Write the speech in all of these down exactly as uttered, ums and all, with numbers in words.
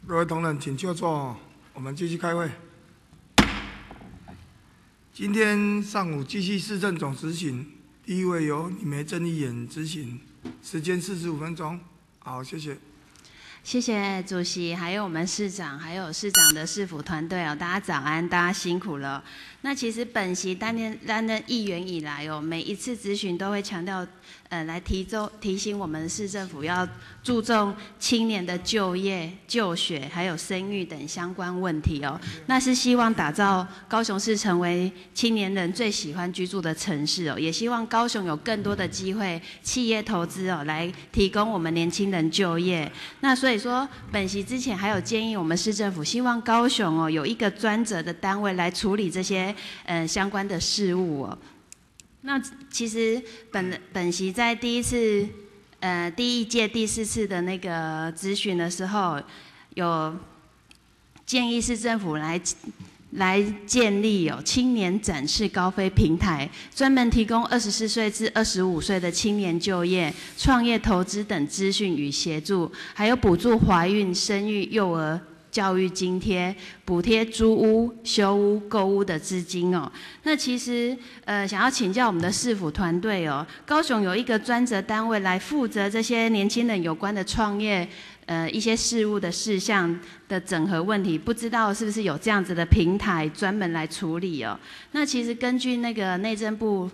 各位同仁，请就座，我们继续开会。今天上午继续市政总执行，第一位由李梅郑议员执行，时间四十五分钟。好，谢谢。 谢谢主席，还有我们市长，还有市长的市府团队哦，大家早安，大家辛苦了。那其实本席担任担任议员以来哦，每一次咨询都会强调，呃，来提周提醒我们市政府要注重青年的就业、就学，还有生育等相关问题哦。那是希望打造高雄市成为青年人最喜欢居住的城市哦，也希望高雄有更多的机会，企业投资哦，来提供我们年轻人就业。那所以说，本席之前还有建议我们市政府，希望高雄哦有一个专责的单位来处理这些呃相关的事务哦。那其实本本席在第一次呃第一届第四次的那个咨询的时候，有建议市政府来来建立有青年展示高飞平台，专门提供二十四岁至二十五岁的青年就业、创业、投资等资讯与协助，还有补助怀孕、生育、幼儿教育津贴，补贴租屋、修屋、购屋的资金哦。那其实呃，想要请教我们的市府团队哦，高雄有一个专责单位来负责这些年轻人有关的创业。呃，一些事务的事项的整合问题，不知道是不是有这样子的平台专门来处理哦？那其实根据那个内政部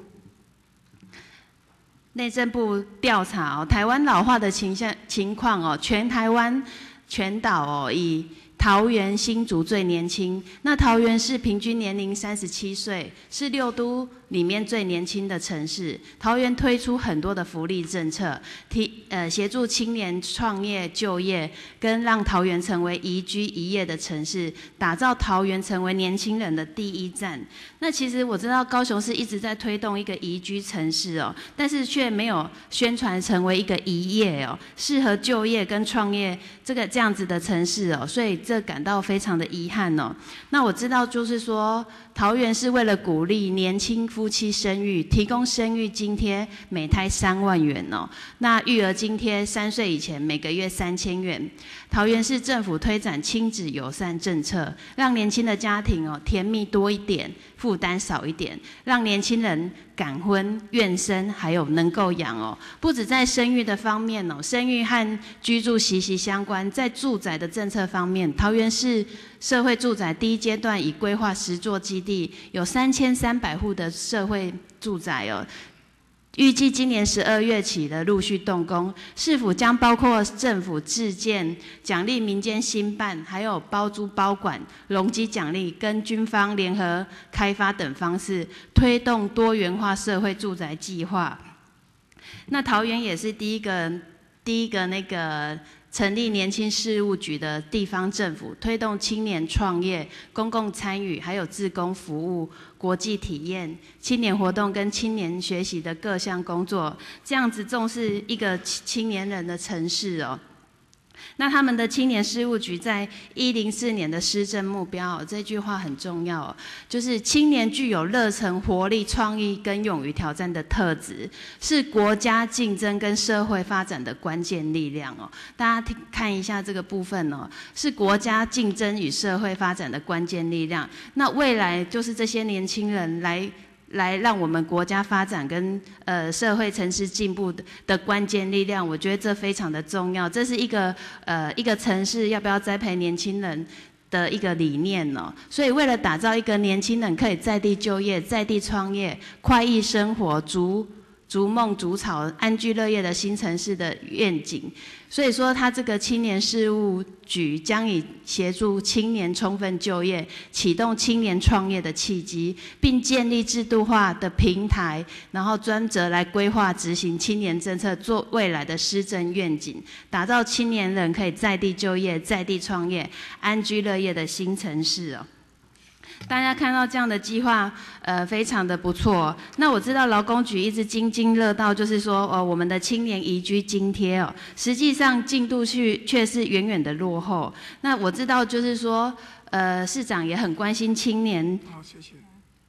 内政部调查哦，台湾老化的情象情况哦，全台湾全岛哦，以桃园、新竹最年轻。那桃园市平均年龄三十七岁，是六都里面最年轻的城市。桃园推出很多的福利政策，提呃协助青年创业就业，跟让桃园成为宜居宜业的城市，打造桃园成为年轻人的第一站。那其实我知道高雄市一直在推动一个宜居城市哦，但是却没有宣传成为一个宜业哦，适合就业跟创业这个这样子的城市哦，所以这感到非常的遗憾哦。那我知道就是说，桃园是为了鼓励年轻夫妻生育，提供生育津贴，每胎三万元哦。那育儿津贴三岁以前每个月三千元。桃园市政府推展亲子友善政策，让年轻的家庭哦甜蜜多一点，负担少一点，让年轻人敢婚、愿生，还有能够养哦。不止在生育的方面哦，生育和居住息息相关。在住宅的政策方面，桃园市社会住宅第一阶段已规划十座基地，有三千三百户的社会住宅哦。预计今年十二月起的陆续动工，市府将包括政府自建、奖励民间兴办，还有包租包管、容积奖励跟军方联合开发等方式，推动多元化社会住宅计划。那桃园也是第一个第一个那个成立年轻事务局的地方政府，推动青年创业、公共参与，还有志工服务、国际体验、青年活动跟青年学习的各项工作，这样子重视一个青年人的城市哦。那他们的青年事务局在一零四年的施政目标、哦，这句话很重要、哦，就是青年具有热忱、活力、创意跟勇于挑战的特质，是国家竞争跟社会发展的关键力量哦。大家看一下这个部分哦，是国家竞争与社会发展的关键力量。那未来就是这些年轻人来。来让我们国家发展跟呃社会城市进步 的, 的关键力量，我觉得这非常的重要。这是一个呃一个城市要不要栽培年轻人的一个理念哦。所以为了打造一个年轻人可以在地就业、在地创业、快意生活、逐逐梦逐草、安居乐业的新城市的愿景。所以说，他这个青年事务局将以协助青年充分就业、启动青年创业的契机，并建立制度化的平台，然后专责来规划执行青年政策，做未来的施政愿景，打造青年人可以在地就业、在地创业、安居乐业的新城市哦。大家看到这样的计划，呃，非常的不错。那我知道劳工局一直津津乐道，就是说，哦，我们的青年宜居津贴哦，实际上进度去却是远远的落后。那我知道，就是说，呃，市长也很关心青年。 好，谢谢。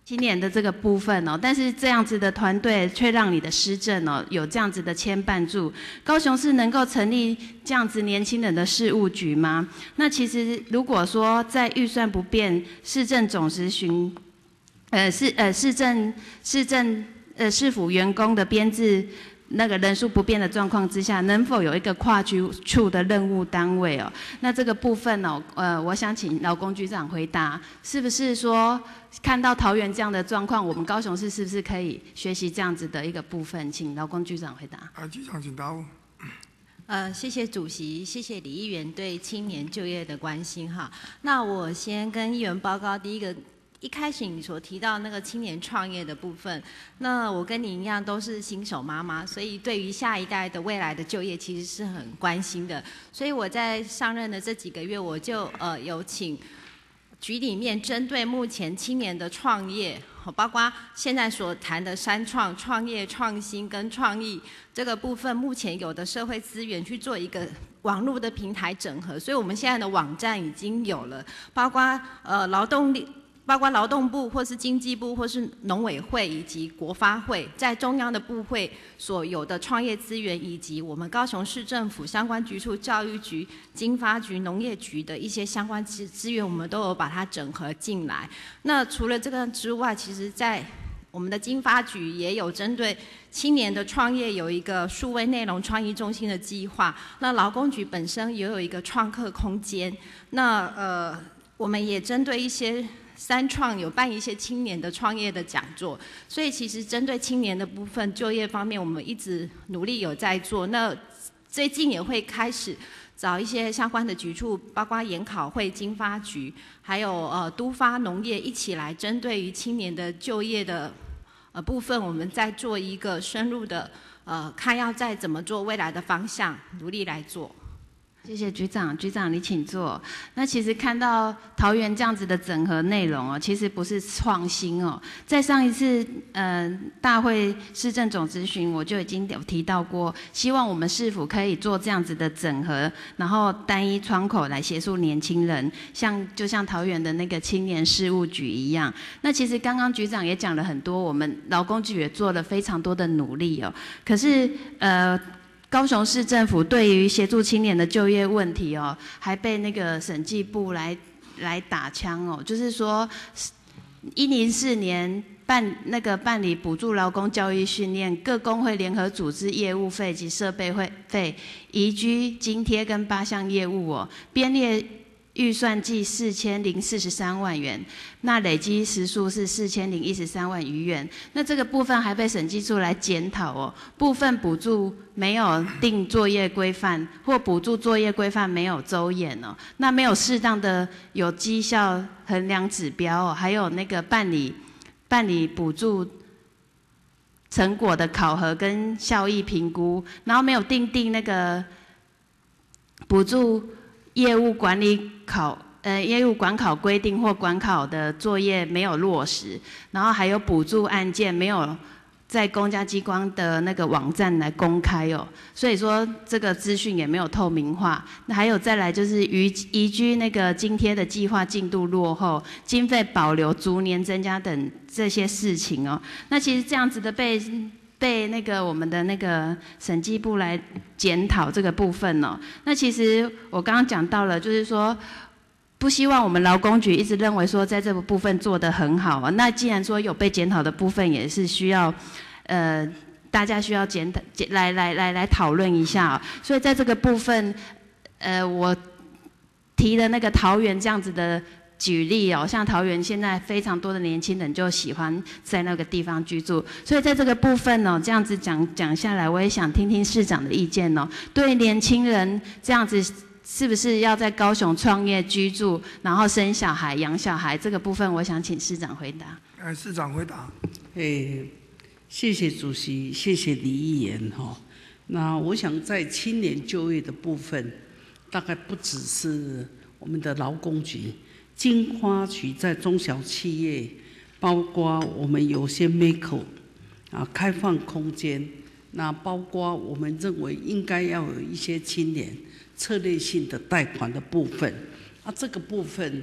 青年的这个部分哦，但是这样子的团队却让你的施政哦有这样子的牵绊住。高雄市能够成立这样子年轻人的事务局吗？那其实如果说在预算不变、市政总时巡，呃市呃市政市政呃市府员工的编制。那个人数不变的状况之下，能否有一个跨局处的任务单位哦？那这个部分哦，呃，我想请劳工局长回答，是不是说看到桃园这样的状况，我们高雄市是不是可以学习这样子的一个部分？请劳工局长回答。 啊，局长请答复。 呃，谢谢主席，谢谢李议员对青年就业的关心哈。那我先跟议员报告第一个。一开始你所提到那个青年创业的部分，那我跟你一样都是新手妈妈，所以对于下一代的未来的就业其实是很关心的。所以我在上任的这几个月，我就呃有请局里面针对目前青年的创业，包括现在所谈的三创、创业、创新跟创意这个部分，目前有的社会资源去做一个网络的平台整合，所以我们现在的网站已经有了，包括呃劳动力。包括劳动部或是经济部或是农委会以及国发会在中央的部会所有的创业资源，以及我们高雄市政府相关局处、教育局、经发局、农业局的一些相关资资源，我们都有把它整合进来。那除了这个之外，其实在我们的经发局也有针对青年的创业有一个数位内容创意中心的计划。那劳工局本身也有一个创客空间。那呃，我们也针对一些三创有办一些青年的创业的讲座，所以其实针对青年的部分就业方面，我们一直努力有在做。那最近也会开始找一些相关的局处，包括研考会、经发局，还有呃都发农业一起来针对于青年的就业的呃部分，我们再做一个深入的呃看要再怎么做未来的方向，努力来做。 谢谢局长，局长你请坐。那其实看到桃园这样子的整合内容哦，其实不是创新哦。在上一次呃大会市政总咨询，我就已经有提到过，希望我们市府可以做这样子的整合，然后单一窗口来协助年轻人，像就像桃园的那个青年事务局一样。那其实刚刚局长也讲了很多，我们劳工局也做了非常多的努力哦。可是呃。高雄市政府对于协助青年的就业问题哦，还被那个审计部来来打枪哦，就是说，一零四年办那个办理补助劳工教育训练，各工会联合组织业务费及设备费费、移居津贴跟八项业务哦，编列预算计四千零四十三万元，那累积时数是四千零一十三万余元。那这个部分还被审计处来检讨哦，部分补助没有定作业规范，或补助作业规范没有周延哦，那没有适当的有绩效衡量指标哦，还有那个办理办理补助成果的考核跟效益评估，然后没有定定那个补助业务管理考呃业务管考规定或管考的作业没有落实，然后还有补助案件没有在公家机关的那个网站来公开哦，所以说这个资讯也没有透明化。那还有再来就是移移居那个津贴的计划进度落后，经费保留逐年增加等这些事情哦。那其实这样子的被被那个我们的那个审计部来检讨这个部分哦。那其实我刚刚讲到了，就是说不希望我们劳工局一直认为说在这个部分做得很好啊。那既然说有被检讨的部分，也是需要呃大家需要检讨来来来来讨论一下哦。所以在这个部分，呃我提的那个桃园这样子的举例哦，像桃园现在非常多的年轻人就喜欢在那个地方居住，所以在这个部分哦，这样子讲讲下来，我也想听听市长的意见哦。对年轻人这样子，是不是要在高雄创业居住，然后生小孩、养小孩这个部分，我想请市长回答。 哎，市长回答。 哎，谢谢主席，谢谢李议员哈。那我想在青年就业的部分，大概不只是我们的劳工局。经发局在中小企业，包括我们有些 Mako 啊开放空间，那包括我们认为应该要有一些青年策略性的贷款的部分，啊这个部分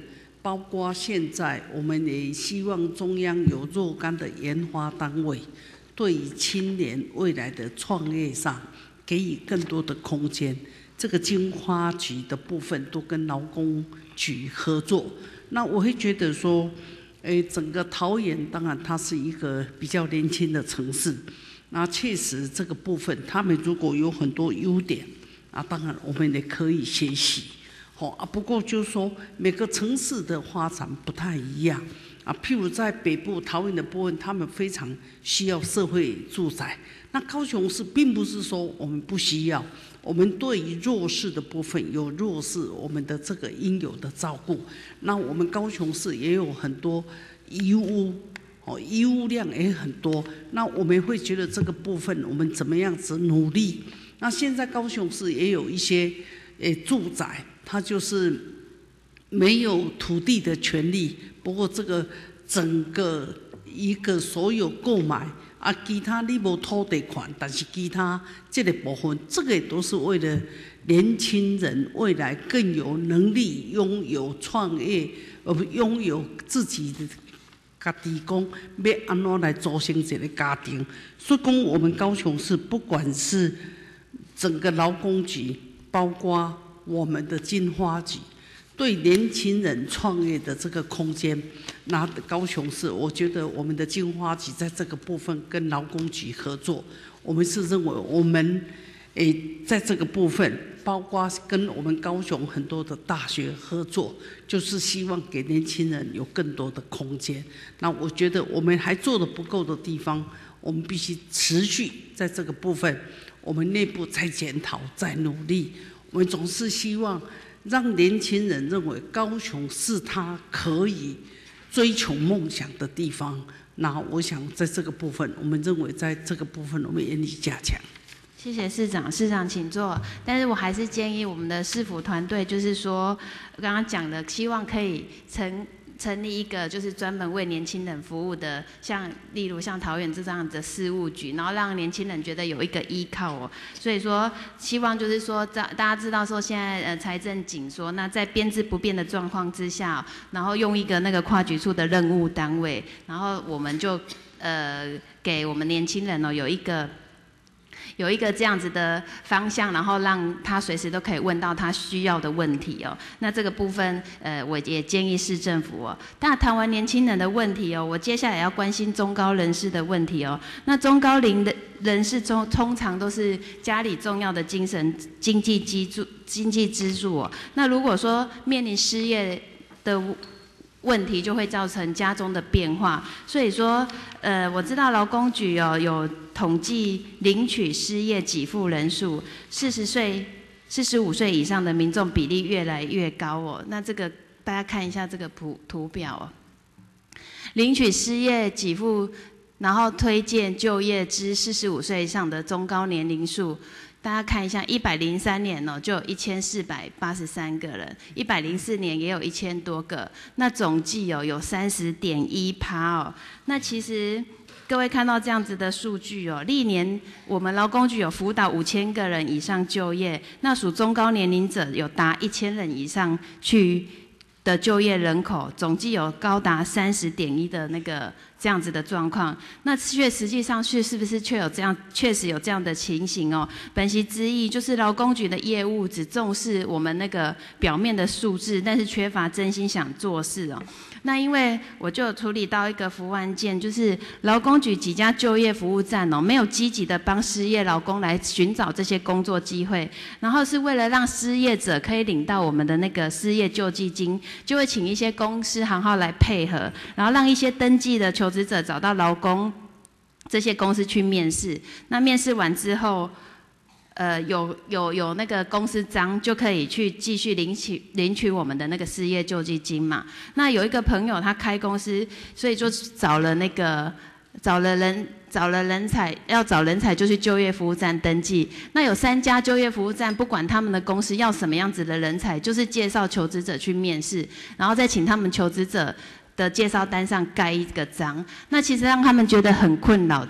包括现在我们也希望中央有若干的研发单位，对于青年未来的创业上给予更多的空间。这个经发局的部分都跟劳工局合作，那我会觉得说，诶，整个桃园当然它是一个比较年轻的城市，那确实这个部分他们如果有很多优点，啊，当然我们也可以学习。好啊，不过就是说每个城市的发展不太一样啊。譬如在北部桃园的部分，他们非常需要社会住宅。那高雄市并不是说我们不需要，我们对于弱势的部分有弱势我们的这个应有的照顾。那我们高雄市也有很多遗屋，哦，遗屋量也很多。那我们会觉得这个部分我们怎么样子努力？那现在高雄市也有一些诶住宅。他就是没有土地的权利，不过这个整个一个所有购买啊，其他你无土地权，但是其他这个部分，这个也都是为了年轻人未来更有能力拥有创业，而不拥有自己的家己讲要安怎来组成一个家庭。所以讲，我们高雄市不管是整个劳工局，包括我们的经发局对年轻人创业的这个空间，那高雄市，我觉得我们的经发局在这个部分跟劳工局合作，我们是认为我们诶在这个部分，包括跟我们高雄很多的大学合作，就是希望给年轻人有更多的空间。那我觉得我们还做得不够的地方，我们必须持续在这个部分，我们内部再检讨、再努力。我们总是希望让年轻人认为高雄是他可以追求梦想的地方。那我想在这个部分，我们认为在这个部分我们严厉加强。 谢谢市长，市长请坐。但是我还是建议我们的市府团队，就是说刚刚讲的，希望可以成。成立一个就是专门为年轻人服务的，像例如像桃园这样的事务局，然后让年轻人觉得有一个依靠哦。所以说，希望就是说，大大家知道说现在呃财政紧缩，那在编制不变的状况之下，然后用一个那个跨局处的任务单位，然后我们就呃给我们年轻人哦有一个。有一个这样子的方向，然后让他随时都可以问到他需要的问题哦。那这个部分，呃，我也建议市政府哦。那谈完年轻人的问题哦，我接下来要关心中高人士的问题哦。那中高龄的人士中，通常都是家里重要的精神经济支柱、经济支柱哦。那如果说面临失业的问题，就会造成家中的变化。所以说，呃，我知道劳工局哦有统计领取失业给付人数，四十岁、四十五岁以上的民众比例越来越高哦。那这个大家看一下这个图图表哦，领取失业给付，然后推荐就业之四十五岁以上的中高年龄数。大家看一下，一百零三年哦，就有一千四百八十三个人；一百零四年也有一千多个。那总计哦有三十点一趴哦。那其实各位看到这样子的数据哦，历年我们劳工局有辅导五千个人以上就业，那属中高年龄者有达一千人以上去的就业人口，总计有高达三十点一的那个这样子的状况。那却实际上是是不是确有这样，确实有这样的情形哦？本席之意就是劳工局的业务只重视我们那个表面的数字，但是缺乏真心想做事哦。那因为我就有处理到一个服务案件，就是劳工局几家就业服务站哦，没有积极的帮失业劳工来寻找这些工作机会，然后是为了让失业者可以领到我们的那个失业救济金，就会请一些公司行号来配合，然后让一些登记的求职者找到劳工，这些公司去面试。那面试完之后，呃，有有有那个公司章就可以去继续领取领取我们的那个失业救济金嘛。那有一个朋友他开公司，所以就找了那个找了人找了人才，要找人才就去就业服务站登记。那有三家就业服务站，不管他们的公司要什么样子的人才，就是介绍求职者去面试，然后再请他们求职者的介绍单上盖一个章。那其实让他们觉得很困扰的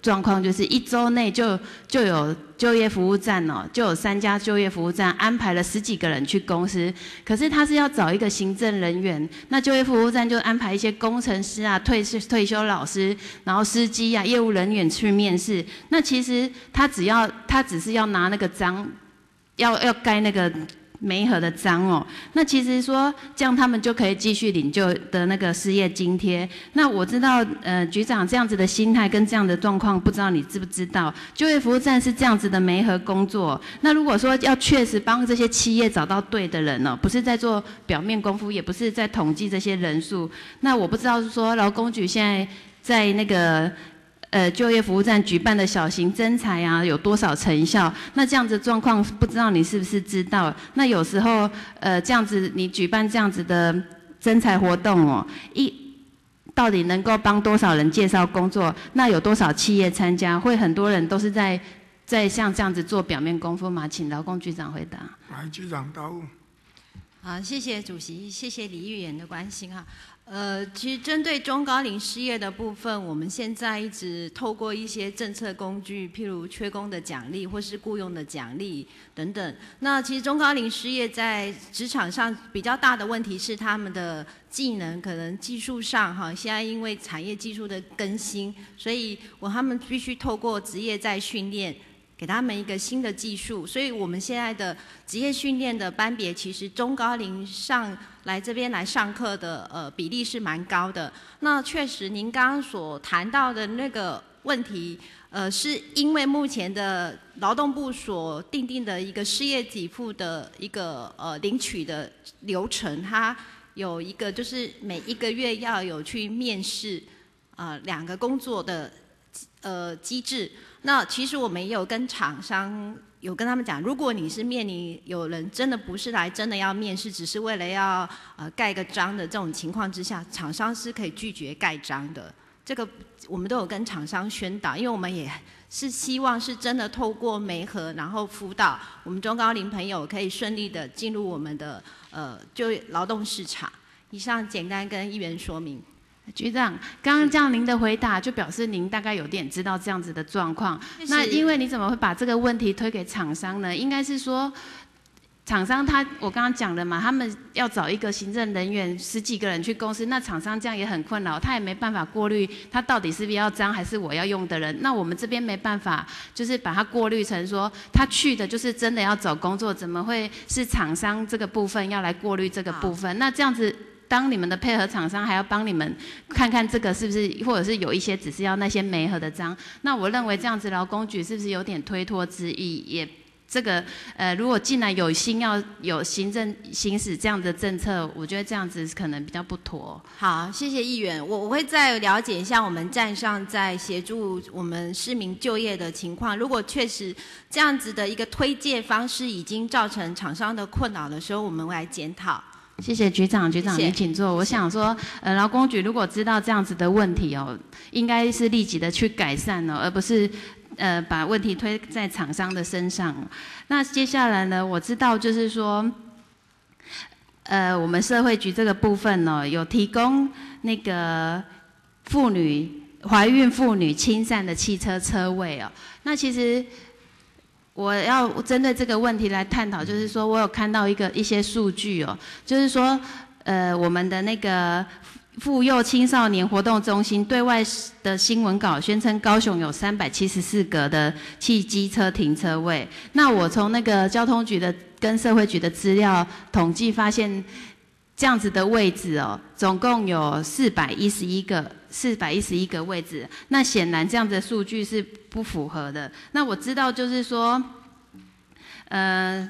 状况就是一周内就就有就业服务站哦，就有三家就业服务站安排了十几个人去公司，可是他是要找一个行政人员，那就业服务站就安排一些工程师啊、退退休老师，然后司机啊、业务人员去面试。那其实他只要他只是要拿那个章，要要盖那个媒合的章哦，那其实说这样他们就可以继续领就的那个失业津贴。那我知道，呃，局长这样子的心态跟这样的状况，不知道你知不知道？就业服务站是这样子的媒合工作。那如果说要确实帮这些企业找到对的人哦，不是在做表面功夫，也不是在统计这些人数。那我不知道说劳工局现在在那个。呃，就业服务站举办的小型征才啊，有多少成效？那这样子状况，不知道你是不是知道？那有时候，呃，这样子你举办这样子的征才活动哦，一到底能够帮多少人介绍工作？那有多少企业参加？会很多人都是在在像这样子做表面功夫吗？请劳工局长回答。 来，局长答复。 好，谢谢主席，谢谢李议员的关心哈。呃，其实针对中高龄失业的部分，我们现在一直透过一些政策工具，譬如缺工的奖励或是雇佣的奖励等等。那其实中高龄失业在职场上比较大的问题是他们的技能可能技术上哈，现在因为产业技术的更新，所以我他们必须透过职业再训练。给他们一个新的技术，所以我们现在的职业训练的班别，其实中高龄上来这边来上课的呃比例是蛮高的。那确实，您刚刚所谈到的那个问题，呃，是因为目前的劳动部所订定的一个失业给付的一个呃领取的流程，它有一个就是每一个月要有去面试呃两个工作的呃机制。那其实我们也有跟厂商有跟他们讲，如果你是面临有人真的不是来真的要面试，只是为了要呃盖个章的这种情况之下，厂商是可以拒绝盖章的。这个我们都有跟厂商宣导，因为我们也是希望是真的透过媒合，然后辅导我们中高龄朋友可以顺利的进入我们的呃就劳动市场。以上简单跟议员说明。 局长，刚刚这样您的回答就表示您大概有点知道这样子的状况。那因为你怎么会把这个问题推给厂商呢？应该是说，厂商他我刚刚讲了嘛，他们要找一个行政人员十几个人去公司，那厂商这样也很困扰，他也没办法过滤他到底是不是要章还是我要用的人。那我们这边没办法，就是把它过滤成说他去的就是真的要找工作，怎么会是厂商这个部分要来过滤这个部分？那这样子。当你们的配合厂商还要帮你们看看这个是不是，或者是有一些只是要那些媒合的章，那我认为这样子劳工局是不是有点推脱之意？也这个呃，如果既然有心要有行政行使这样的政策，我觉得这样子可能比较不妥。 好，谢谢议员，我我会再了解一下我们站上在协助我们市民就业的情况。如果确实这样子的一个推介方式已经造成厂商的困扰的时候，我们会来检讨。 谢谢局长，局长您请坐。我想说，呃，劳工局如果知道这样子的问题哦，应该是立即的去改善哦，而不是呃把问题推在厂商的身上。那接下来呢，我知道就是说，呃，我们社会局这个部分呢、哦，有提供那个妇女怀孕妇女亲善的汽车车位哦。那其实。我要针对这个问题来探讨，就是说我有看到一个一些数据哦，就是说，呃，我们的那个妇幼青少年活动中心对外的新闻稿宣称，高雄有三百七十四个的汽机车停车位。那我从那个交通局的跟社会局的资料统计发现，这样子的位置哦，总共有四百一十一个。四百一十一个位置，那显然这样子的数据是不符合的。那我知道就是说，呃，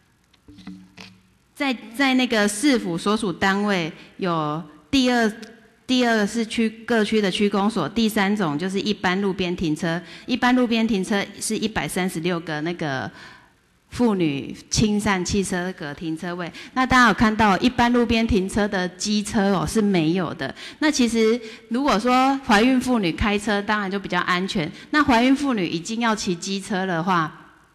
在在那个市府所属单位有第二第二是区各区的区公所，第三种就是一般路边停车，一般路边停车是一百三十六个那个。妇女亲善汽车格停车位，那大家有看到一般路边停车的机车哦是没有的。那其实如果说怀孕妇女开车，当然就比较安全。那怀孕妇女已经要骑机车的话，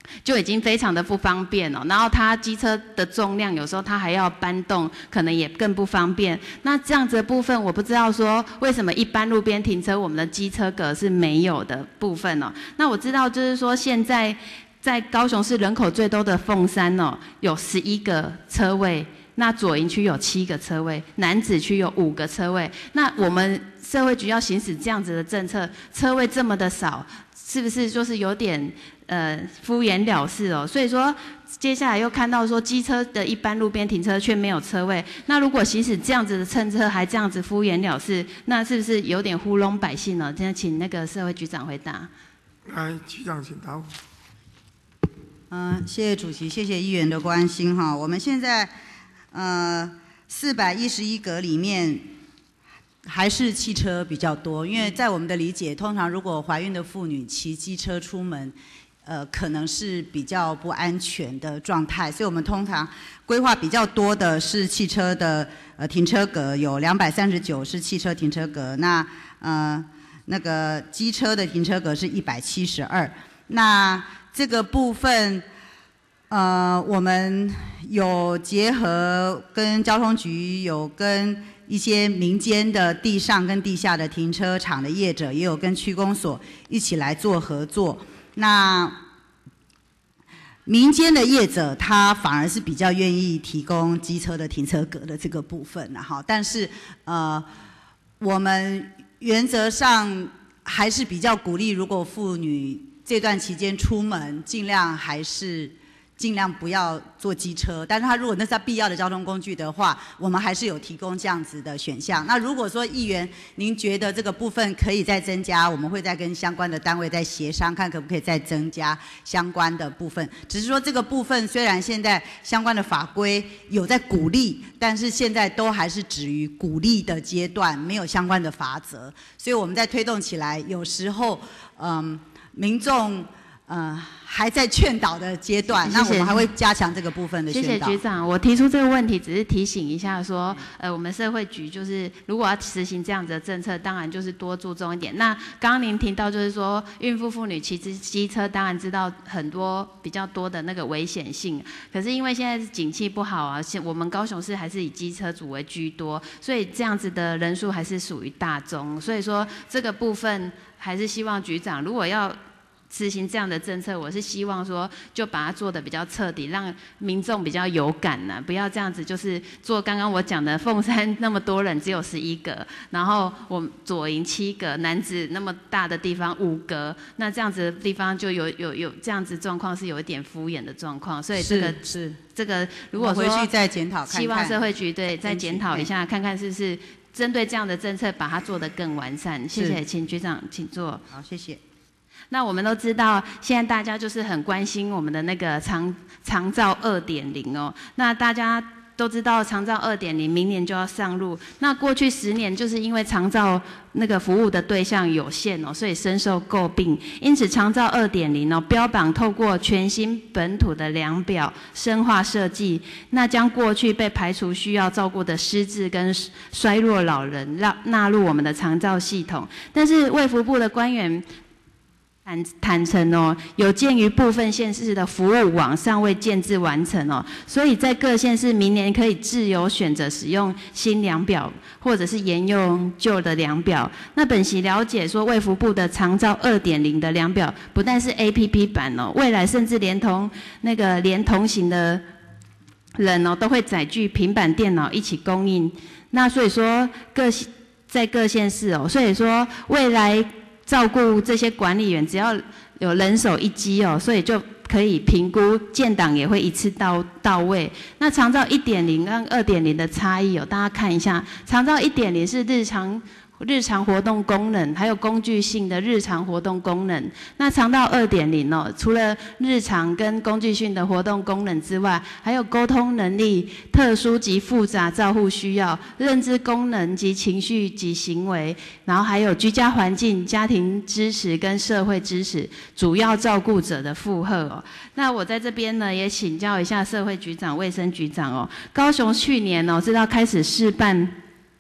就已经非常的不方便了，然后它机车的重量有时候它还要搬动，可能也更不方便。那这样子的部分，我不知道说为什么一般路边停车我们的机车格是没有的部分哦。那我知道就是说现在在高雄市人口最多的凤山哦，有十一个车位。那左营区有七个车位，楠梓区有五个车位。那我们社会局要行使这样子的政策，车位这么的少，是不是就是有点呃敷衍了事哦？所以说，接下来又看到说机车的一般路边停车却没有车位，那如果行使这样子的政策还这样子敷衍了事，那是不是有点糊弄百姓呢？现在请那个社会局长回答。 来，局长请答复。 嗯，谢谢主席，谢谢议员的关心哈。我们现在。呃，四百一十一格里面还是汽车比较多，因为在我们的理解，通常如果怀孕的妇女骑机车出门，呃，可能是比较不安全的状态，所以我们通常规划比较多的是汽车的呃停车格，有两百三十九是汽车停车格，那呃那个机车的停车格是一百七十二，那这个部分。呃，我们有结合跟交通局，有跟一些民间的地上跟地下的停车场的业者，也有跟区公所一起来做合作。那民间的业者，他反而是比较愿意提供机车的停车格的这个部分啦，哈。但是呃，我们原则上还是比较鼓励，如果妇女这段期间出门，尽量还是。尽量不要坐机车，但是他如果那是他必要的交通工具的话，我们还是有提供这样子的选项。那如果说议员您觉得这个部分可以再增加，我们会再跟相关的单位再协商，看可不可以再增加相关的部分。只是说这个部分虽然现在相关的法规有在鼓励，但是现在都还是止于鼓励的阶段，没有相关的法则，所以我们在推动起来，有时候嗯民众。呃，还在劝导的阶段， 谢谢那我们还会加强这个部分的宣导。 谢谢局长，我提出这个问题只是提醒一下说，呃，我们社会局就是如果要实行这样子的政策，当然就是多注重一点。那刚刚您提到就是说，孕妇妇女骑机车，当然知道很多比较多的那个危险性，可是因为现在景气不好啊，现我们高雄市还是以机车主为居多，所以这样子的人数还是属于大宗，所以说这个部分还是希望局长如果要。实行这样的政策，我是希望说，就把它做得比较彻底，让民众比较有感呐、啊，不要这样子，就是做刚刚我讲的凤山那么多人只有十一个，然后我们左营七个，楠梓那么大的地方五个，那这样子的地方就有有有这样子状况是有一点敷衍的状况，所以这个是这个如果说回去再检讨， 希望社会局对再检讨一下，看看是不是针对这样的政策把它做得更完善。谢谢，请局长请坐。 好，谢谢。 那我们都知道，现在大家就是很关心我们的那个长长照二点零哦。那大家都知道，长照二点零明年就要上路。那过去十年就是因为长照那个服务的对象有限哦，所以深受诟病。因此，长照二点零哦，标榜透过全新本土的量表深化设计，那将过去被排除需要照顾的失智跟衰弱老人让纳入我们的长照系统。但是卫福部的官员。坦坦诚哦，有鉴于部分县市的服务网尚未建制完成哦，所以在各县市明年可以自由选择使用新量表，或者是沿用旧的量表。那本席了解说，卫福部的长照二点零的量表，不但是 A P P 版哦，未来甚至连同那个连同行的人哦，都会载具平板电脑一起供应。那所以说各在各县市哦，所以说未来。照顾这些管理员，只要有人手一机哦，所以就可以评估建档也会一次到到位。那长照一点零跟二点零的差异哦，大家看一下，长照一点零是日常。日常活动功能，还有工具性的日常活动功能。那长照二点零哦，除了日常跟工具性的活动功能之外，还有沟通能力、特殊及复杂照护需要、认知功能及情绪及行为，然后还有居家环境、家庭支持跟社会支持，主要照顾者的负荷哦。那我在这边呢，也请教一下社会局长、卫生局长哦，高雄去年哦，知道开始试办。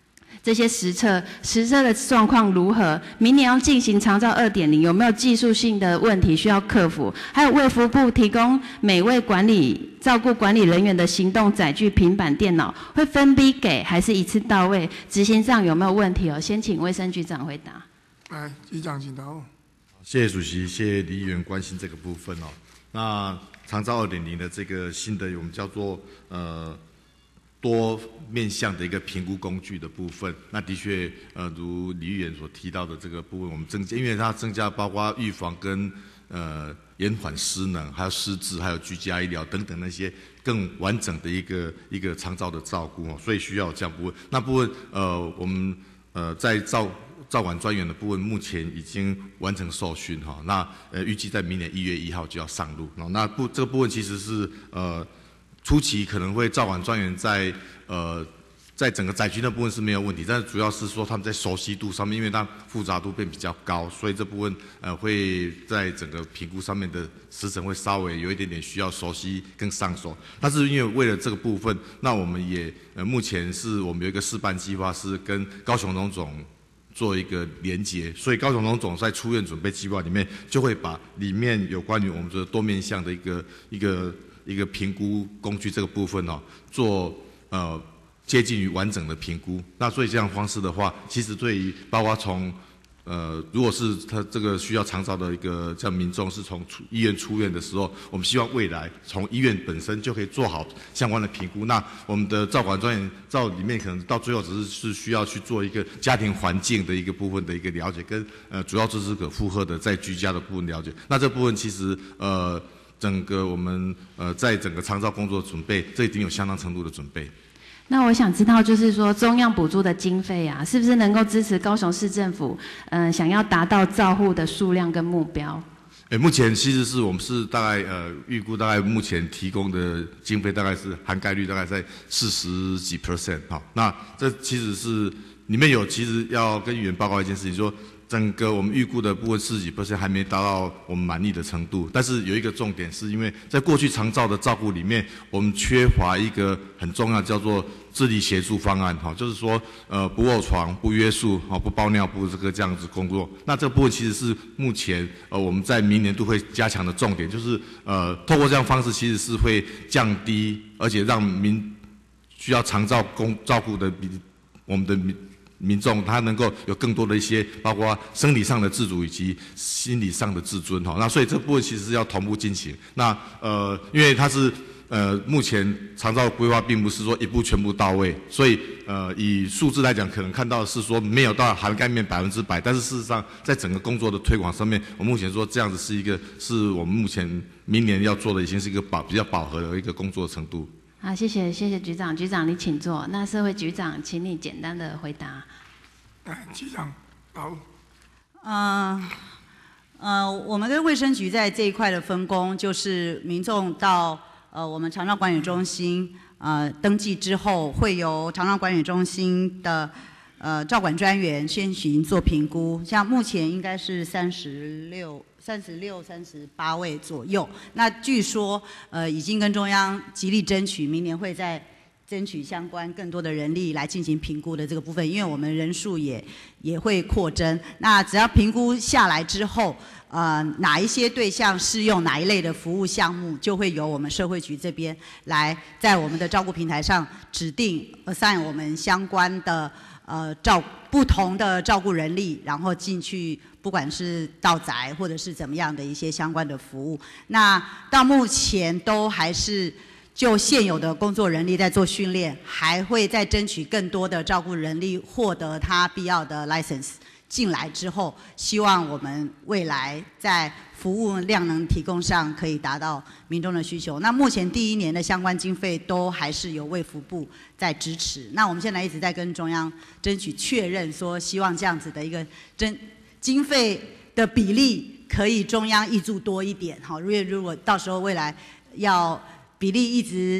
这些实测，实测的状况如何？明年要进行长照 二点零， 有没有技术性的问题需要克服？还有卫福部提供每位管理照顾管理人员的行动载具、平板电脑，会分批给还是一次到位？执行上有没有问题哦？先请卫生局长回答。 来，局长请答复。 谢谢主席，谢谢李议员关心这个部分哦。那长照 二点零 的这个新的我们叫做呃多面向的一个评估工具的部分，那的确呃如李议员所提到的这个部分，我们增加，因为它增加包括预防跟呃延缓失能，还有失智，还有居家医疗等等那些更完整的一个一个长照的照顾哦，所以需要这样部分。那部分呃我们呃在照照管专员的部分目前已经完成受训哈，那呃预计在明年一月一号就要上路。那部这个部分其实是呃初期可能会照管专员在呃在整个载具那部分是没有问题，但是主要是说他们在熟悉度上面，因为它复杂度变比较高，所以这部分呃会在整个评估上面的时程会稍微有一点点需要熟悉跟上手。但是因为为了这个部分，那我们也呃目前是我们有一个示范计划，是跟高雄荣总做一个连结，所以高雄荣总在出院准备计划里面就会把里面有关于我们的多面向的一个一个一个评估工具这个部分哦，做呃接近于完整的评估。那所以这样方式的话，其实对于包括从呃如果是他这个需要长照的一个像民众是从出医院出院的时候，我们希望未来从医院本身就可以做好相关的评估。那我们的照管专员照里面可能到最后只是是需要去做一个家庭环境的一个部分的一个了解，跟呃主要支持可负荷的在居家的部分了解。那这部分其实呃整个我们呃在整个长照工作准备，这已经有相当程度的准备。 那我想知道，就是说中央补助的经费啊，是不是能够支持高雄市政府，嗯、呃，想要达到照护的数量跟目标？ 诶，目前其实是我们是大概呃预估大概目前提供的经费大概是涵盖率大概在四十几 percent 哈。那这其实是里面有其实要跟议员报告一件事情，说整个我们预估的部分四十几 percent 还没达到我们满意的程度。但是有一个重点是因为在过去长照的照顾里面，我们缺乏一个很重要叫做智力协助方案哈，就是说呃不卧床、不约束、哈不包尿布这个这样子工作。那这个部分其实是目前呃我们在明年度会加强的重点，就是呃透过这样方式其实是会降低，而且让民需要长照工照顾的我们的民民众他能够有更多的一些包括生理上的自主以及心理上的自尊哈。那所以这部分其实是要同步进行。那呃因为它是呃目前长照规划并不是说一步全部到位，所以呃以数字来讲可能看到的是说没有到涵盖面百分之百，但是事实上在整个工作的推广上面，我目前说这样子是一个是我们目前明年要做的已经是一个饱比较饱和的一个工作程度。 好，谢谢谢谢局长，局长你请坐。那社会局长，请你简单的回答。 来，局长，好。 呃呃，我们跟卫生局在这一块的分工，就是民众到呃我们长照管理中心呃登记之后，会由长照管理中心的呃照管专员先行做评估。像目前应该是三十六。三十六、三十八位左右。那据说，呃，已经跟中央极力争取，明年会再争取相关更多的人力来进行评估的这个部分，因为我们人数也也会扩增。那只要评估下来之后，呃，哪一些对象适用哪一类的服务项目，就会由我们社会局这边来在我们的照顾平台上指定 assign 我们相关的呃照不同的照顾人力，然后进去。不管是到宅或者是怎么样的一些相关的服务，那到目前都还是就现有的工作人力在做训练，还会再争取更多的照顾人力获得他必要的 license 进来之后，希望我们未来在服务量能提供上可以达到民众的需求。那目前第一年的相关经费都还是由卫福部在支持，那我们现在一直在跟中央争取确认，说希望这样子的一个争。经费的比例可以中央挹注多一点，好，因为如果到时候未来要比例一直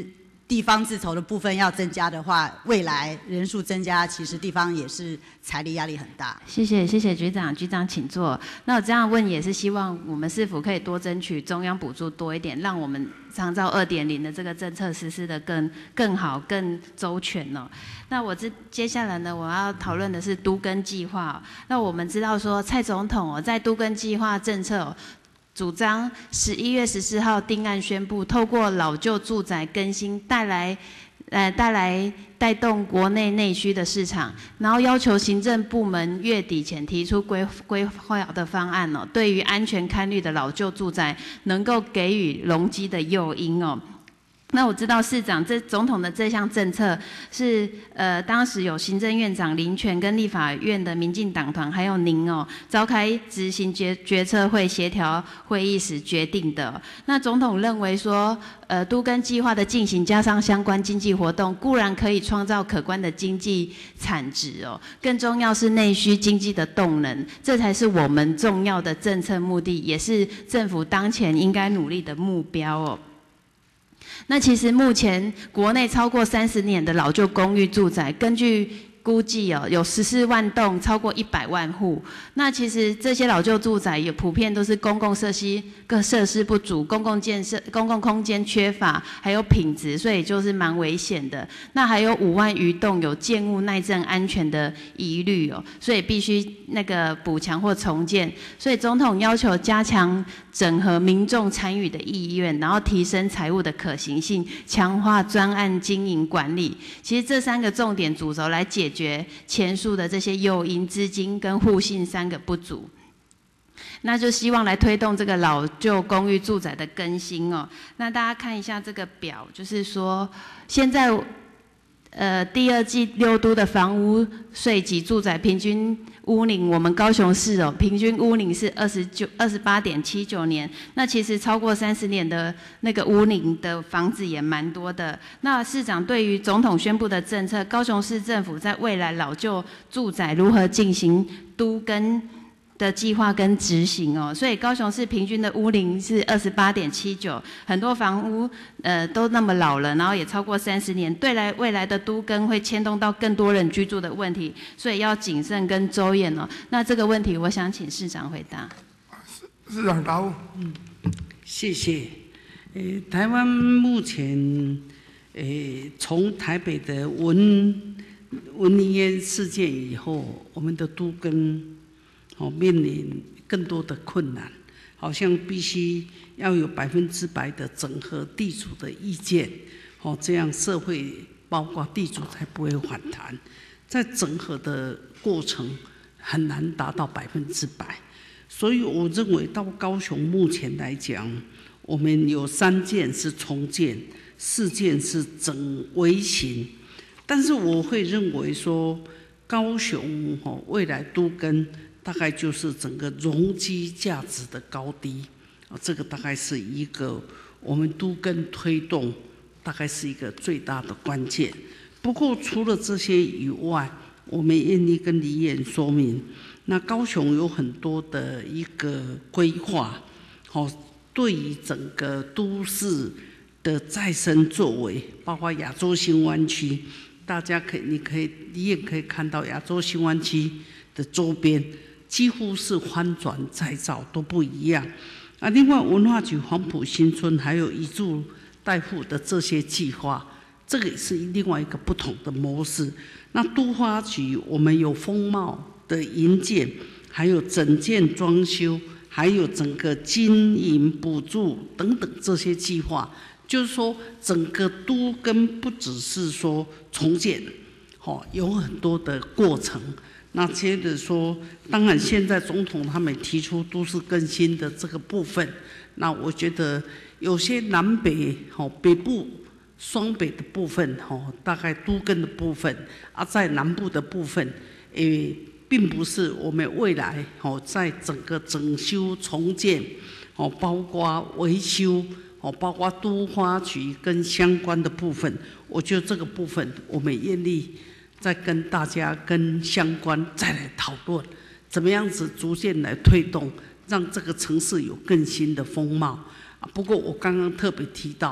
地方自筹的部分要增加的话，未来人数增加，其实地方也是财力压力很大。 谢谢谢谢局长，局长请坐。那我这样问也是希望我们市府可以多争取中央补助多一点，让我们长照二点零的这个政策实施的更更好、更周全哦。那我这接下来呢，我要讨论的是都更计划、哦。那我们知道说，蔡总统哦，在都更计划政策、哦。主张十一月十四号定案宣布，透过老旧住宅更新带来，呃带来带动国内内需的市场，然后要求行政部门月底前提出规规划的方案哦，对于安全看绿的老旧住宅能够给予容积的诱因哦。那我知道市长这总统的这项政策是呃当时有行政院长林全跟立法院的民进党团还有您哦召开执行决决策会协调会议时决定的。那总统认为说呃都更计划的进行加上相关经济活动，固然可以创造可观的经济产值哦，更重要是内需经济的动能，这才是我们重要的政策目的，也是政府当前应该努力的目标哦。那其实目前国内超过三十年的老旧公寓住宅，根据估计哦，有十四万栋，超过一百万户。那其实这些老旧住宅也普遍都是公共设施各设施不足，公共建设、公共空间缺乏，还有品质，所以就是蛮危险的。那还有五万余栋有建物耐震安全的疑虑哦，所以必须那个补强或重建。所以总统要求加强整合民众参与的意愿，然后提升财务的可行性，强化专案经营管理。其实这三个重点主轴来解决前述的这些诱因、资金跟互信三个不足。那就希望来推动这个老旧公寓住宅的更新哦。那大家看一下这个表，就是说现在呃第二季六都的房屋税及住宅平均屋龄，我们高雄市哦，平均屋龄是二十九二十八点七九年。那其实超过三十年的那个屋龄的房子也蛮多的。那市长对于总统宣布的政策，高雄市政府在未来老旧住宅如何进行都更的计划跟执行哦，所以高雄市平均的屋龄是二十八点七九，很多房屋呃都那么老了，然后也超过三十年，对来未来的都更会牵动到更多人居住的问题，所以要谨慎跟周延哦。那这个问题，我想请市长回答。 市长答复。 嗯，谢谢。呃，台湾目前，呃，从台北的文文林烟事件以后，我们的都更。哦，面临更多的困难，好像必须要有百分之百的整合地主的意见，哦，这样社会包括地主才不会反弹。在整合的过程很难达到百分之百，所以我认为到高雄目前来讲，我们有三件是重建，四件是整微型，但是我会认为说，高雄哦未来都更。大概就是整个容积价值的高低，这个大概是一个我们都更推动，大概是一个最大的关键。不过除了这些以外，我们愿意跟李议员说明，那高雄有很多的一个规划，好，对于整个都市的再生作为，包括亚洲新湾区，大家可以，你可以，你也可以看到亚洲新湾区的周边。几乎是翻转再造都不一样啊！另外，文化局黄埔新村还有以住代护的这些计划，这个也是另外一个不同的模式。那都发局我们有风貌的营建，还有整件装修，还有整个经营补助等等这些计划，就是说整个都更不只是说重建，哦，有很多的过程。那接着说，当然现在总统他们提出都市更新的这个部分，那我觉得有些南北哦北部双北的部分哦，大概都更的部分啊，在南部的部分，诶，并不是我们未来哦在整个整修重建哦，包括维修哦，包括都发局跟相关的部分，我觉得这个部分我们愿意。再跟大家跟相关再来讨论，怎么样子逐渐来推动，让这个城市有更新的风貌。啊，不过我刚刚特别提到，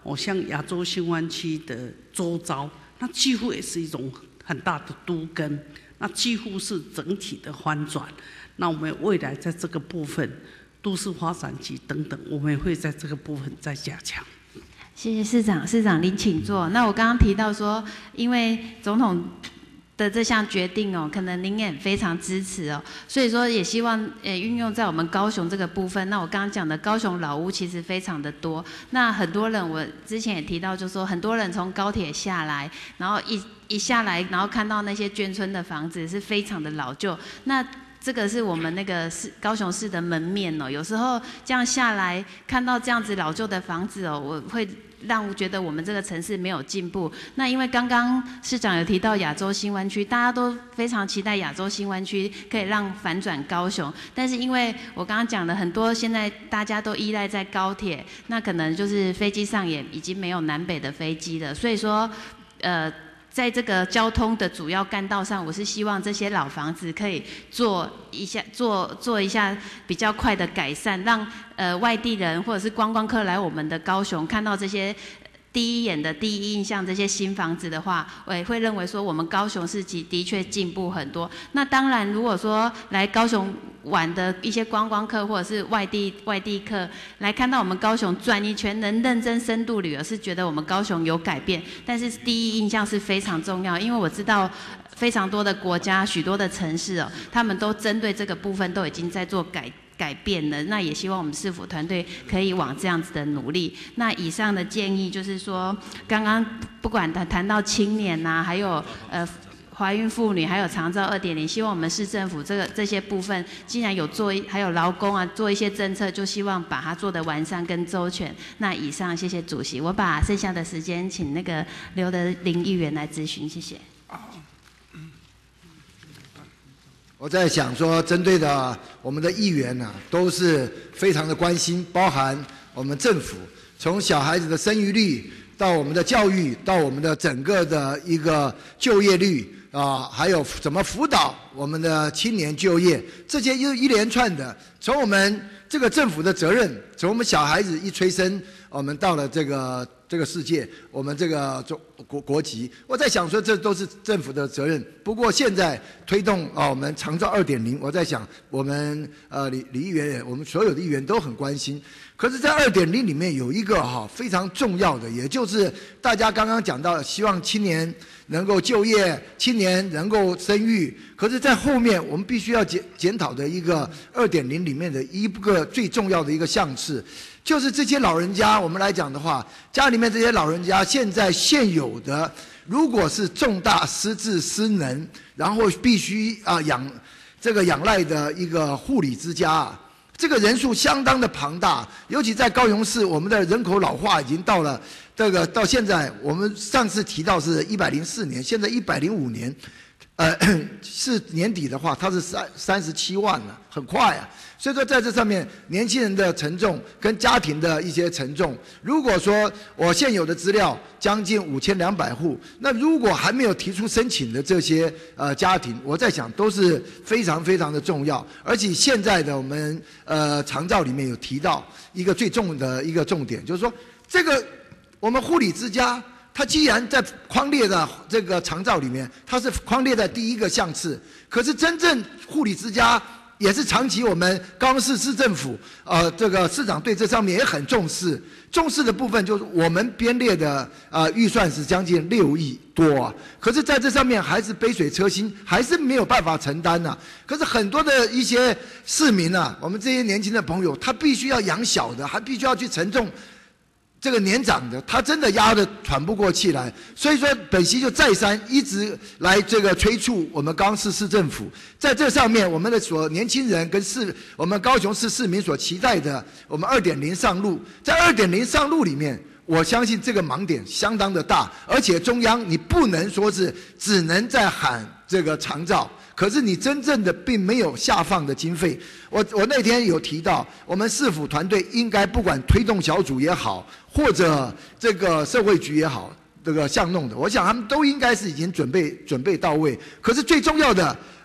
哦，像亚洲新湾区的周遭，那几乎也是一种很大的都更，那几乎是整体的翻转。那我们未来在这个部分，都市发展局等等，我们也会在这个部分再加强。 谢谢市长，市长您请坐。那我刚刚提到说，因为总统的这项决定哦，可能您也非常支持哦，所以说也希望呃运用在我们高雄这个部分。那我刚刚讲的高雄老屋其实非常的多，那很多人我之前也提到，就是说很多人从高铁下来，然后一一下来，然后看到那些眷村的房子是非常的老旧，那这个是我们那个市高雄市的门面哦，有时候这样下来看到这样子老旧的房子哦，我会让我觉得我们这个城市没有进步。那因为刚刚市长有提到亚洲新湾区，大家都非常期待亚洲新湾区可以让反转高雄，但是因为我刚刚讲了很多，现在大家都依赖在高铁，那可能就是飞机上也已经没有南北的飞机了，所以说呃。在这个交通的主要干道上，我是希望这些老房子可以做一下做做一下比较快的改善，让呃外地人或者是观光客来我们的高雄看到这些第一眼的第一印象，这些新房子的话，我也会认为说我们高雄市的确进步很多。那当然，如果说来高雄玩的一些观光客或者是外地外地客来看到我们高雄转一圈，能认真深度旅游，是觉得我们高雄有改变。但是第一印象是非常重要，因为我知道非常多的国家、许多的城市哦，他们都针对这个部分都已经在做改。改变了，那也希望我们市府团队可以往这样子的努力。那以上的建议就是说，刚刚不管谈谈到青年呐、啊，还有呃怀孕妇女，还有长照二点零，希望我们市政府这个这些部分，既然有做一，还有劳工啊，做一些政策，就希望把它做得完善跟周全。那以上，谢谢主席，我把剩下的时间请那个刘德霖议员来咨询，谢谢。 我在想说，针对的我们的议员呢、啊，都是非常的关心，包含我们政府从小孩子的生育率到我们的教育，到我们的整个的一个就业率啊，还有怎么辅导我们的青年就业，这些又一连串的，从我们这个政府的责任，从我们小孩子一催生，我们到了这个。这个世界，我们这个中国国籍，我在想说，这都是政府的责任。不过现在推动啊，我们长照二点零，我在想，我们呃李李议员，我们所有的议员都很关心。可是，在二点零里面有一个哈、啊、非常重要的，也就是大家刚刚讲到，希望青年能够就业，青年能够生育。可是，在后面我们必须要检检讨的一个二点零里面的一个最重要的一个项次。就是这些老人家，我们来讲的话，家里面这些老人家现在现有的，如果是重大失智失能，然后必须啊养这个仰赖的一个护理之家啊，这个人数相当的庞大，尤其在高雄市，我们的人口老化已经到了这个到现在，我们上次提到是一百零四年，现在一百零五年，呃，是年底的话，它是三三十七万了，很快啊。所以说，在这上面，年轻人的沉重跟家庭的一些沉重，如果说我现有的资料将近五千两百户，那如果还没有提出申请的这些呃家庭，我在想都是非常非常的重要。而且现在的我们呃长照里面有提到一个最重的一个重点，就是说这个我们护理之家，它既然在匡列的这个长照里面，它是匡列在第一个项次，可是真正护理之家。也是长期我们高雄市市政府，呃，这个市长对这上面也很重视。重视的部分就是我们编列的呃预算是将近六亿多啊，可是在这上面还是杯水车薪，还是没有办法承担呐、啊。可是很多的一些市民啊，我们这些年轻的朋友，他必须要养小的，还必须要去承重。这个年长的，他真的压得喘不过气来，所以说本席就再三一直来这个催促我们高雄市市政府，在这上面我们的所年轻人跟市我们高雄市市民所期待的，我们二点零上路，在二点零上路里面，我相信这个盲点相当的大，而且中央你不能说是只能在喊这个长照。可是你真正的并没有下放的经费，我我那天有提到，我们市府团队应该不管推动小组也好，或者这个社会局也好，这个巷弄的，我想他们都应该是已经准备准备到位。可是最重要的，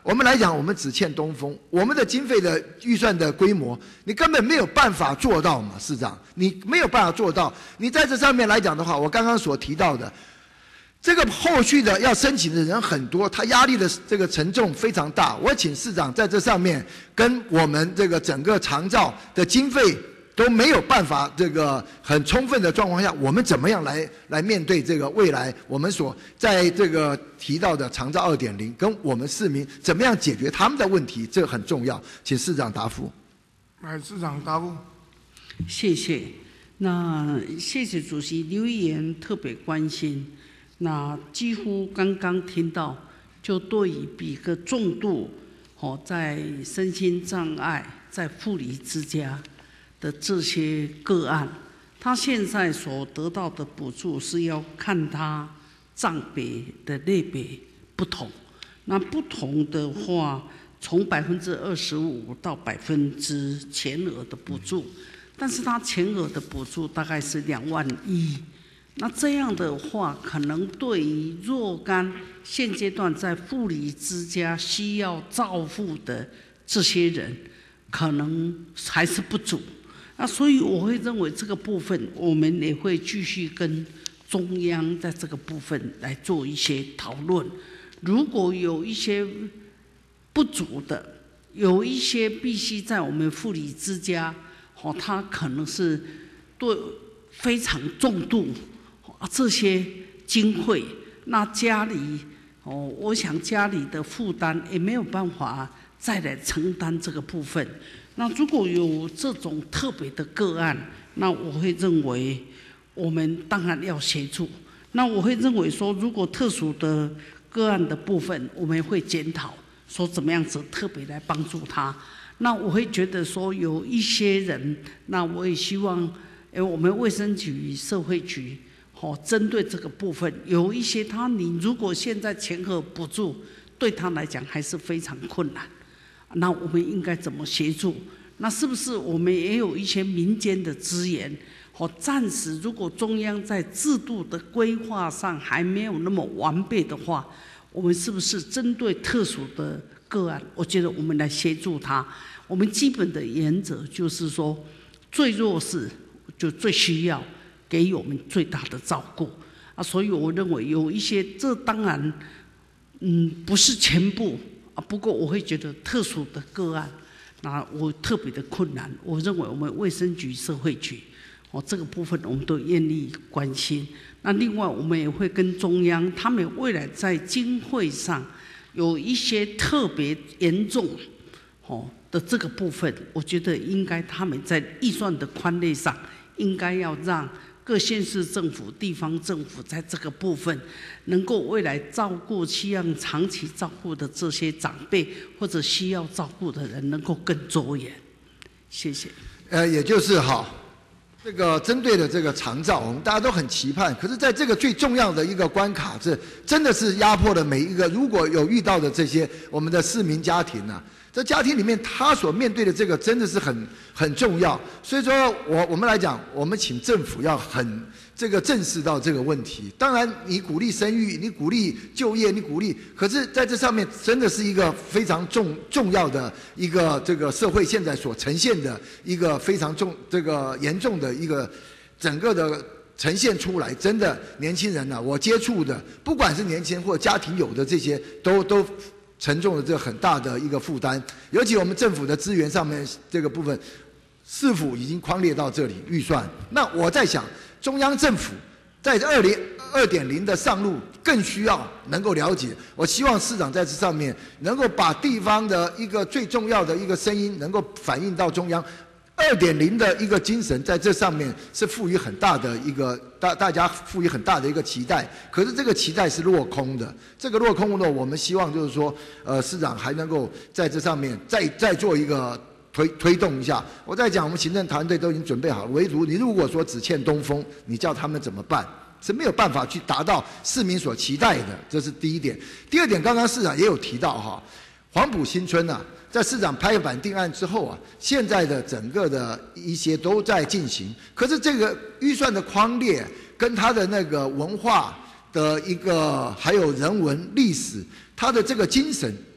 我们来讲，我们只欠东风，我们的经费的预算的规模，你根本没有办法做到嘛，市长，你没有办法做到。你在这上面来讲的话，我刚刚所提到的，这个后续的要申请的人很多，他压力的这个沉重非常大。我请市长在这上面跟我们这个整个长照的经费都没有办法这个很充分的状况下，我们怎么样来来面对这个未来我们所在这个提到的长照 二点零， 跟我们市民怎么样解决他们的问题，这很重要，请市长答复。 来，市长答复。 谢谢。那谢谢主席刘议员特别关心。那几乎刚刚听到，就对于比个重度，哦，在身心障碍、在护理之家的这些个案，他现在所得到的补助是要看他障别的类别不同。那不同的话，从百分之二十五到百分之全额的补助，但是他全额的补助大概是两万一。那这样的话，可能对于若干现阶段在护理之家需要照护的这些人，可能还是不足。那所以我会认为这个部分，我们也会继续跟中央在这个部分来做一些讨论。如果有一些不足的，有一些必须在我们护理之家，哦，他可能是对非常重度。这些经费，那家里哦，我想家里的负担也没有办法再来承担这个部分。那如果有这种特别的个案，那我会认为我们当然要协助。那我会认为说，如果特殊的个案的部分，我们会检讨说怎么样子特别来帮助他。那我会觉得说有一些人，那我也希望，哎，我们卫生局、社会局。哦，针对这个部分，有一些他，你如果现在全额补助，对他来讲还是非常困难。那我们应该怎么协助？那是不是我们也有一些民间的资源？哦，暂时如果中央在制度的规划上还没有那么完备的话，我们是不是针对特殊的个案，我觉得我们来协助他？我们基本的原则就是说，最弱势就最需要。给予我们最大的照顾啊，所以我认为有一些，这当然，嗯，不是全部啊。不过我会觉得特殊的个案，那我特别的困难。我认为我们卫生局、社会局，哦，这个部分我们都愿意关心。那另外，我们也会跟中央，他们未来在经费上有一些特别严重，哦的这个部分，我觉得应该他们在预算的宽列上，应该要让。各县市政府、地方政府在这个部分，能够未来照顾需要长期照顾的这些长辈，或者需要照顾的人，能够更着眼。谢谢。 呃，也就是好，这个针对的这个长照，我们大家都很期盼。可是，在这个最重要的一个关卡，这真的是压迫了每一个如果有遇到的这些我们的市民家庭啊。在家庭里面，他所面对的这个真的是很很重要，所以说我我们来讲，我们请政府要很这个正视到这个问题。当然，你鼓励生育，你鼓励就业，你鼓励，可是在这上面真的是一个非常重重要的一个这个社会现在所呈现的一个非常重这个严重的一个整个的呈现出来。真的年轻人啊，我接触的，不管是年轻人或家庭有的这些，都都。沉重的这很大的一个负担，尤其我们政府的资源上面这个部分，市府已经匡列到这里预算。那我在想，中央政府在二零二点零的上路更需要能够了解。我希望市长在这上面能够把地方的一个最重要的一个声音能够反映到中央。二点零的一个精神在这上面是赋予很大的一个大大家赋予很大的一个期待，可是这个期待是落空的。这个落空呢，我们希望就是说，呃，市长还能够在这上面再再做一个推推动一下。我在讲，我们行政团队都已经准备好了，唯独你如果说只欠东风，你叫他们怎么办？是没有办法去达到市民所期待的，这是第一点。第二点，刚刚市长也有提到哈，黄埔新村啊。在市长拍板定案之后啊，现在的整个的一些都在进行。可是这个预算的框列跟它的那个文化的一个，还有人文历史，它的这个精神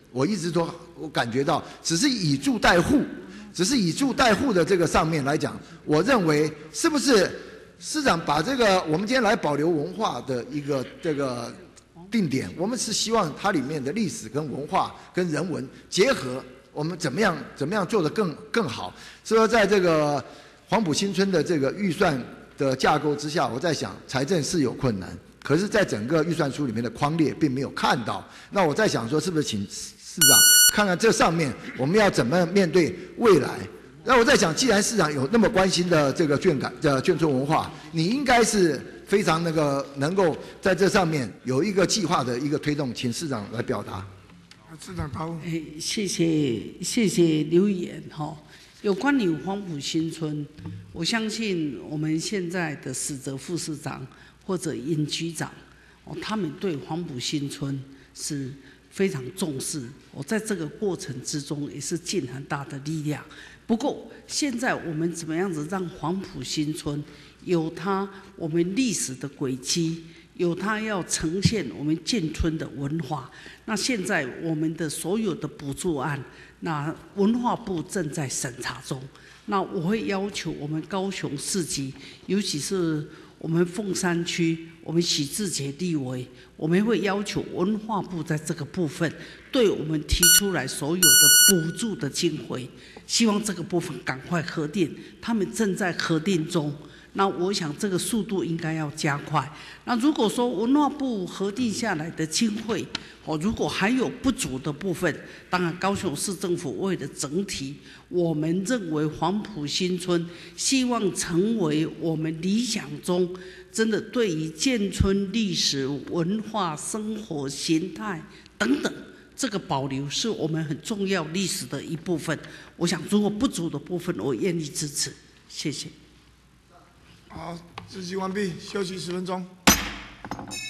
我一直都我感觉到，只是以住代护，只是以住代护的这个上面来讲，我认为是不是市长把这个我们今天来保留文化的一个这个定点，我们是希望它里面的历史跟文化跟人文结合，我们怎么样怎么样做得更更好？所以说在这个黄埔新村的这个预算的架构之下，我在想财政是有困难，可是在整个预算书里面的框列并没有看到。那我在想说，是不是请市长看看这上面我们要怎么面对未来？那我在想，既然市长有那么关心的这个眷感的眷村文化，你应该是非常那个能够在这上面有一个计划的一个推动，请市长来表达。 市长答复。 哎，谢谢谢谢刘议员哈。有关于黄埔新村，我相信我们现在的史哲副市长或者尹局长，哦，他们对黄埔新村是非常重视。我在这个过程之中也是尽很大的力量。不过，现在我们怎么样子让黄埔新村有它我们历史的轨迹，有它要呈现我们建村的文化。那现在我们的所有的补助案，那文化部正在审查中。那我会要求我们高雄市级，尤其是我们凤山区，我们许志杰立委，我们会要求文化部在这个部分对我们提出来所有的补助的经费，希望这个部分赶快核定，他们正在核定中。那我想这个速度应该要加快。那如果说文化部核定下来的经费，哦，如果还有不足的部分，当然高雄市政府为了整体，我们认为黄埔新村希望成为我们理想中真的对于建村历史文化生活形态等等这个保留是我们很重要历史的一部分。我想如果不足的部分，我愿意支持。谢谢。 好，质询完毕，休息十分钟。